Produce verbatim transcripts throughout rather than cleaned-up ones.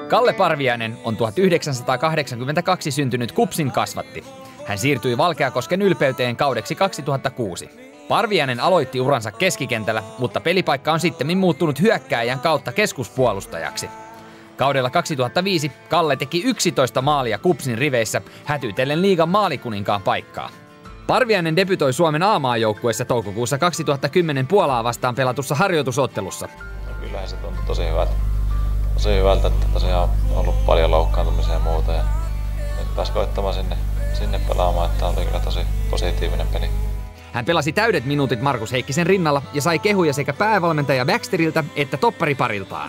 Kalle Parviainen on tuhatyhdeksänsataakahdeksankymmentäkaksi syntynyt KuPSin kasvatti. Hän siirtyi Valkeakosken Ylpeyteen kaudeksi kaksituhattakuusi. Parviainen aloitti uransa keskikentällä, mutta pelipaikka on sittemmin muuttunut hyökkääjän kautta keskuspuolustajaksi. Kaudella kaksituhattaviisi Kalle teki yksitoista maalia KuPSin riveissä, hätyytellen liigan maalikuninkaan paikkaa. Parviainen debytoi Suomen A-maajoukkueessa toukokuussa kaksituhattakymmenen Puolaa vastaan pelatussa harjoitusottelussa. No kyllähän se tuntui tosi hyvältä, tosi hyvältä että tosiaan on ollut paljon loukkaantumisia ja muuta. Ja nyt pääsi koittamaan sinne, sinne pelaamaan, että oli kyllä tosi positiivinen peli. Hän pelasi täydet minuutit Markus Heikkisen rinnalla ja sai kehuja sekä päävalmentaja Baxteriltä että topparipariltaan.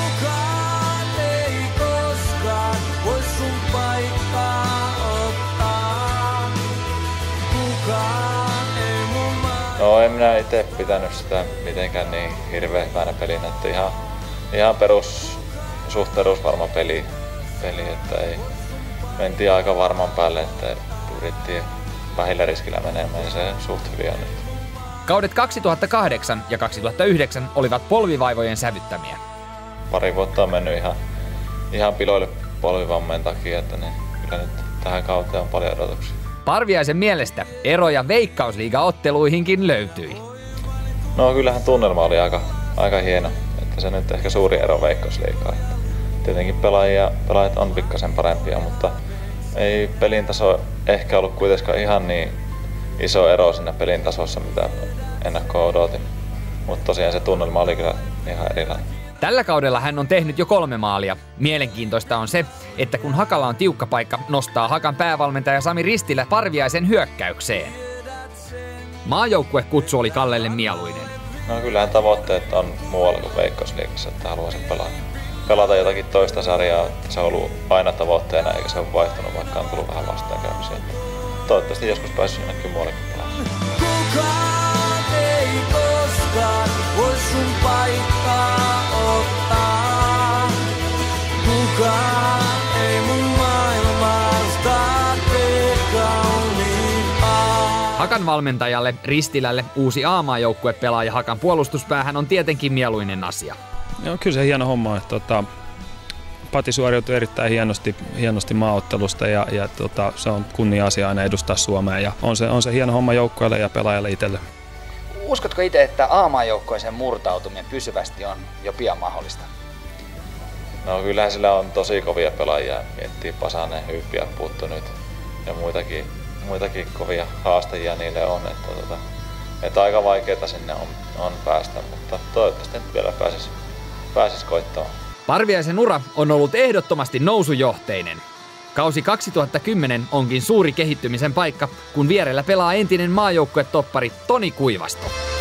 No en minä itse pitänyt sitä mitenkään niin hirveän hyvänä pelinä, että ihan, ihan perus, suht perusvarma peli, peli, että ei, mentiin aika varman päälle, että pyrittiin vähillä riskillä menemään ja se suht hyvin on nyt. Kaudet kaksituhattakahdeksan ja kaksituhattayhdeksän olivat polvivaivojen sävyttämiä. Pari vuotta on mennyt ihan, ihan piloille polvivammeen takia, että niin, kyllä nyt tähän kauteen on paljon odotuksia. Parviaisen mielestä eroja Veikkausliiga-otteluihinkin löytyi. No kyllähän tunnelma oli aika, aika hieno, että se nyt ehkä suuri ero Veikkausliigaan. Tietenkin pelaajia, pelaajat on pikkasen parempia, mutta ei pelin taso ehkä ollut kuitenkaan ihan niin iso ero siinä pelin tasossa, mitä ennakkoon odotin. Mutta tosiaan se tunnelma oli kyllä ihan erilainen. Tällä kaudella hän on tehnyt jo kolme maalia. Mielenkiintoista on se, että kun Hakalla on tiukka paikka, nostaa Hakan päävalmentaja Sami Ristilä Parviaisen hyökkäykseen. Maajoukkuekutsu oli Kallelle mieluinen. No kyllähän tavoitteet on muualla kuin Veikkausliigassa, että haluaisin pelata. pelata jotakin toista sarjaa, että se on ollut aina tavoitteena eikä se ole vaihtunut, vaikka on tullut vähän vastaankäymisiä. Toivottavasti joskus pääsisi jonnekin muuallekin pelaamaan. Kukaan ei koskaan voi sun paikkaa ottaa. Kukaan ei mun maailmasta tee kauniimpaa. Hakan valmentajalle Ristilälle uusi A-maajoukkuepelaaja Hakan puolustuspäähän on tietenkin mieluinen asia. Joo, kyllä se hieno homma, että tota, Pati suoriutui erittäin hienosti, hienosti maaottelusta ja, ja tota, se on kunnia-asia aina edustaa Suomea ja on se, on se hieno homma joukkueelle ja pelaajalle itselle. Uskotko itse, että A-maajoukkueeseen murtautuminen pysyvästi on jo pian mahdollista? No kyllähän sillä on tosi kovia pelaajia, miettii Pasanen, Hyyppiä puuttu nyt ja muitakin, muitakin kovia haastajia niille on, että, tota, että aika vaikeaa sinne on, on päästä, mutta toivottavasti nyt vielä pääsisi pääsis koittamaan. Parviaisen ura on ollut ehdottomasti nousujohteinen. Kausi kaksituhattakymmenen onkin suuri kehittymisen paikka, kun vierellä pelaa entinen maajoukkuetoppari Toni Kuivasto.